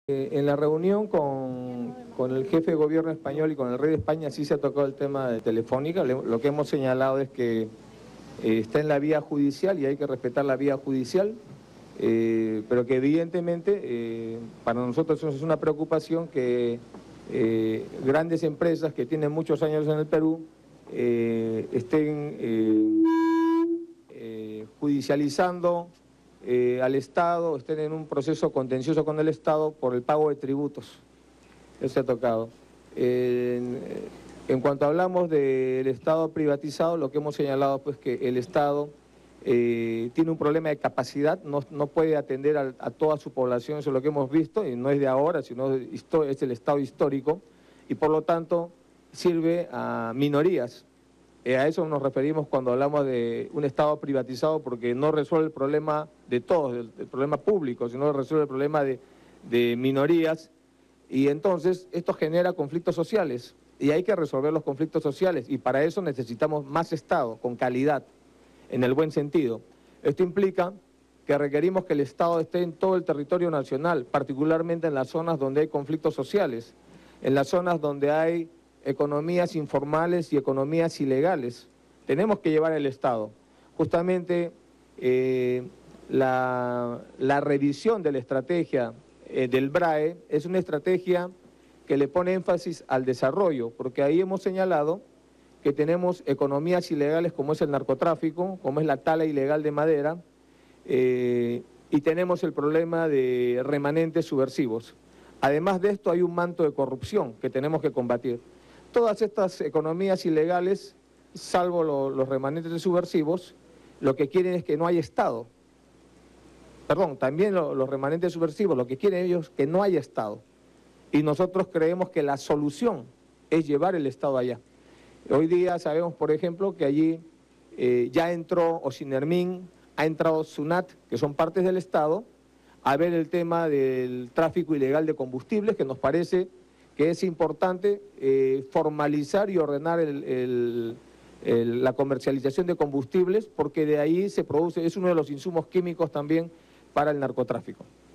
En la reunión con el jefe de gobierno español y con el rey de España sí se ha tocado el tema de Telefónica. Lo que hemos señalado es que está en la vía judicial y hay que respetar la vía judicial, pero que evidentemente para nosotros eso es una preocupación que grandes empresas que tienen muchos años en el Perú estén judicializando al Estado, estén en un proceso contencioso con el Estado por el pago de tributos. Eso se ha tocado. En cuanto hablamos del Estado privatizado, lo que hemos señalado pues que el Estado tiene un problema de capacidad, no puede atender a toda su población, eso es lo que hemos visto, y no es de ahora, sino es el Estado histórico, y por lo tanto sirve a minorías. A eso nos referimos cuando hablamos de un Estado privatizado, porque no resuelve el problema de todos, el problema público, sino resuelve el problema de minorías, y entonces esto genera conflictos sociales, y hay que resolver los conflictos sociales, y para eso necesitamos más Estado, con calidad, en el buen sentido. Esto implica que requerimos que el Estado esté en todo el territorio nacional, particularmente en las zonas donde hay conflictos sociales, en las zonas donde hay economías informales y economías ilegales. Tenemos que llevar el Estado. Justamente la revisión de la estrategia del BRAE es una estrategia que le pone énfasis al desarrollo, porque ahí hemos señalado que tenemos economías ilegales como es el narcotráfico, como es la tala ilegal de madera, y tenemos el problema de remanentes subversivos. Además de esto hay un manto de corrupción que tenemos que combatir. Todas estas economías ilegales, salvo los remanentes subversivos, lo que quieren es que no haya Estado. Perdón, también los remanentes subversivos, lo que quieren ellos es que no haya Estado. Y nosotros creemos que la solución es llevar el Estado allá. Hoy día sabemos, por ejemplo, que allí ya entró Ocinermin, ha entrado SUNAT, que son partes del Estado, a ver el tema del tráfico ilegal de combustibles, que nos parece que es importante formalizar y ordenar la comercialización de combustibles, porque de ahí se produce, es uno de los insumos químicos también para el narcotráfico.